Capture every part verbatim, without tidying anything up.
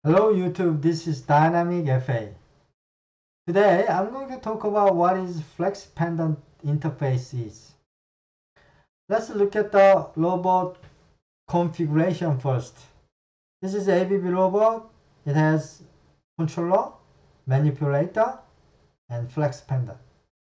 Hello YouTube, this is Dynamic F A. Today I'm going to talk about what is FlexPendant interface is. Let's look at the robot configuration first. This is A B B Robot. It has controller, manipulator, and FlexPendant.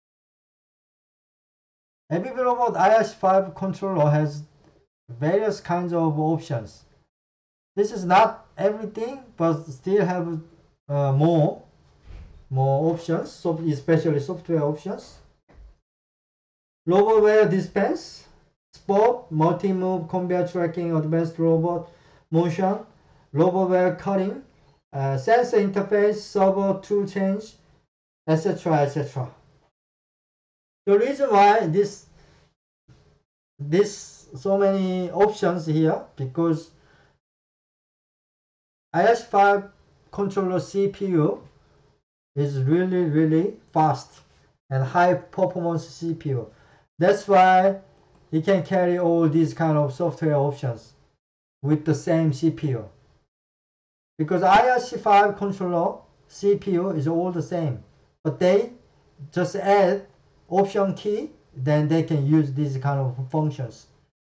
A B B Robot I S five controller has various kinds of options. This is not everything, but still have uh, more more options, especially software options. Robotware dispense, spot, multi-move, conveyor tracking, advanced robot motion, robotware cutting, uh, sensor interface, servo tool change, et cetera, et cetera. The reason why this this so many options here because I S five controller C P U is really really fast and high performance C P U. That's why you can carry all these kind of software options with the same C P U. Because I S five controller C P U is all the same, but they just add option key, then they can use these kind of functions.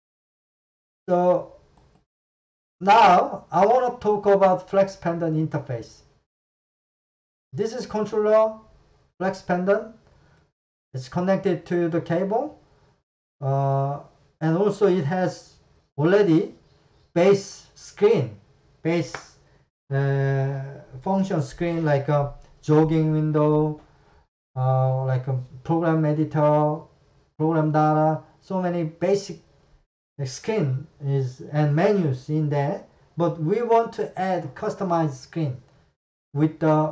So now I want to talk about FlexPendant interface. This is controller FlexPendant. It's connected to the cable, uh, and also it has already base screen, base uh, function screen like a jogging window, uh, like a program editor, program data. So many basic screen is and menus in there, but we want to add customized screen with the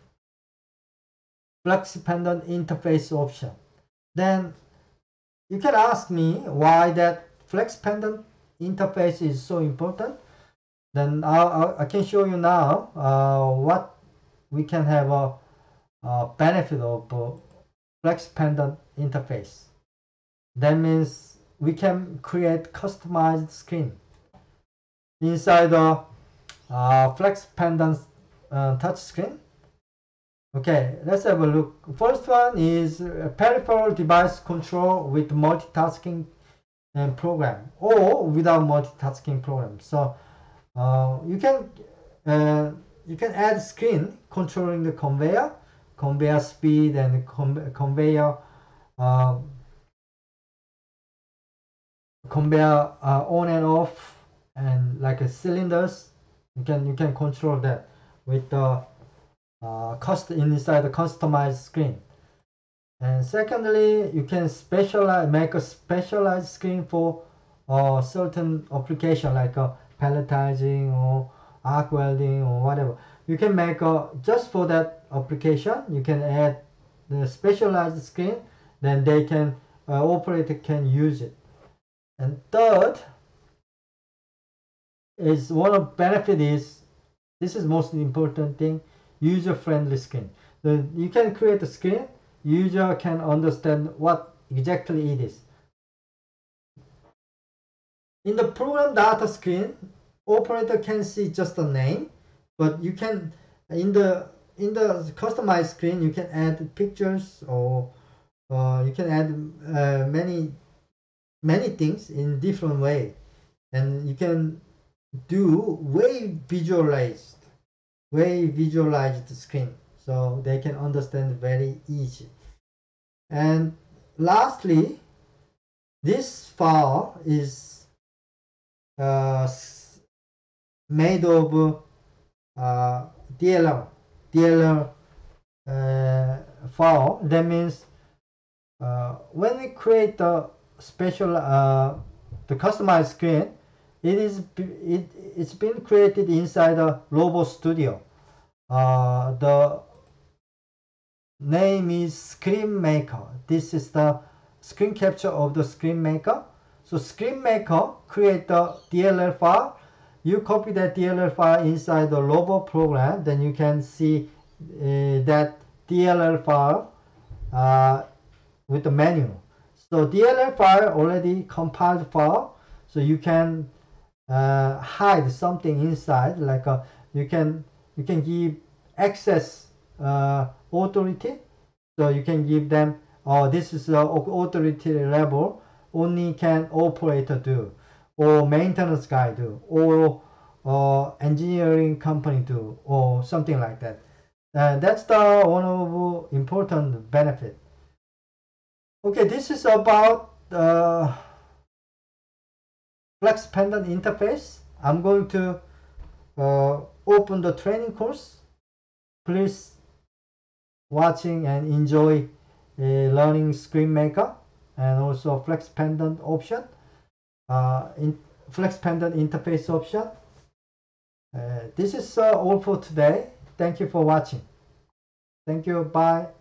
FlexPendant interface option. Then you can ask me why that FlexPendant interface is so important. Then I, I can show you now uh, what we can have a, a benefit of uh, FlexPendant interface. That means we can create customized screen inside the uh, FlexPendant uh, touch screen. Okay, let's have a look. First one is a peripheral device control with multitasking and program or without multitasking program. So uh, you can uh, you can add screen controlling the conveyor, conveyor speed and con conveyor uh, conveyor uh, on and off, and like a cylinders. You can you can control that with the uh, custom inside the customized screen. And secondly, you can specialize make a specialized screen for a uh, certain application like a pelletizing or arc welding or whatever. You can make a just for that application. You can add the specialized screen. Then they can uh, operator can use it. And third is one of benefit is this is most important thing, user friendly screen. So you can create a screen, user can understand what exactly it is. In the program data screen, operator can see just the name, but you can in the in the customized screen you can add pictures or uh, you can add uh, many many things in different way, and you can do way visualized way visualized screen so they can understand very easy. And lastly, this file is uh, made of uh, D L L D L L uh, file. That means uh, when we create the special uh, the customized screen, it is it it's been created inside a Robot Studio. Uh, the name is ScreenMaker. This is the screen capture of the ScreenMaker. So ScreenMaker create the D L L file. You copy that D L L file inside the Robot program. Then you can see uh, that D L L file uh, with the menu. So D L L file already compiled file. So you can uh, hide something inside, like a, you can you can give access uh, authority. So you can give them, oh, this is the authority level, only can operator do, or maintenance guy do, or uh, engineering company do, or something like that. Uh, that's the one of important benefit. Okay, this is about uh, FlexPendant interface. I'm going to uh, open the training course. Please watching and enjoy uh, learning ScreenMaker and also FlexPendant option, uh, in FlexPendant interface option. Uh, this is uh, all for today. Thank you for watching. Thank you. Bye.